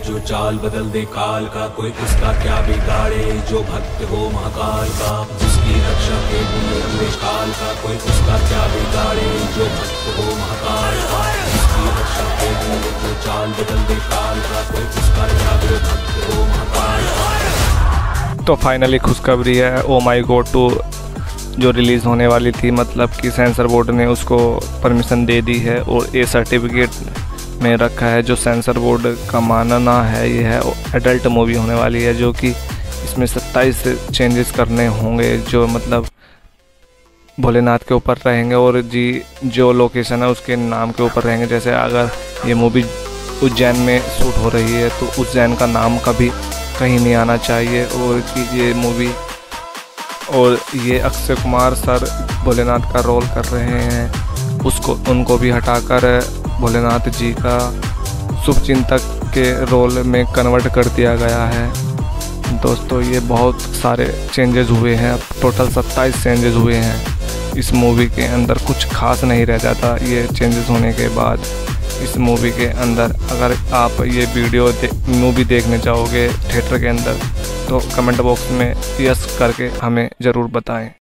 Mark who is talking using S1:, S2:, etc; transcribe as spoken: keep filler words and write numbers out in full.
S1: जो चाल बदल दे काल का, कोई उसका क्या बिगाड़े जो भक्त हो महाकाल का। जिसकी रक्षा के लिए अमरीश काल का, कोई उसका क्या बिगाड़े जो भक्त हो महाकाल का। जिसकी रक्षा के लिए जो चाल बदल दे काल का, कोई उसका क्या जो भक्त हो महाकाल का।
S2: तो फाइनली खुशखबरी है, ओ माई गॉड टू जो रिलीज़ होने वाली थी, मतलब कि सेंसर बोर्ड ने उसको परमिशन दे दी है और ए सर्टिफिकेट में रखा है। जो सेंसर बोर्ड का मानना है ये है एडल्ट मूवी होने वाली है, जो कि इसमें सत्ताईस चेंजेस करने होंगे जो मतलब भोलेनाथ के ऊपर रहेंगे और जी जो लोकेशन है उसके नाम के ऊपर रहेंगे। जैसे अगर ये मूवी उज्जैन में शूट हो रही है तो उज्जैन का नाम कभी कहीं नहीं आना चाहिए। और कि ये मूवी और ये अक्षय कुमार सर भोलेनाथ का रोल कर रहे हैं, उसको उनको भी हटाकर भोलेनाथ जी का शुभचिंतक के रोल में कन्वर्ट कर दिया गया है। दोस्तों ये बहुत सारे चेंजेस हुए हैं, टोटल सत्ताईस चेंजेस हुए हैं इस मूवी के अंदर। कुछ खास नहीं रह जाता ये चेंजेस होने के बाद इस मूवी के अंदर। अगर आप ये वीडियो दे, मूवी देखने जाओगे थिएटर के अंदर तो कमेंट बॉक्स में यस करके हमें ज़रूर बताएं।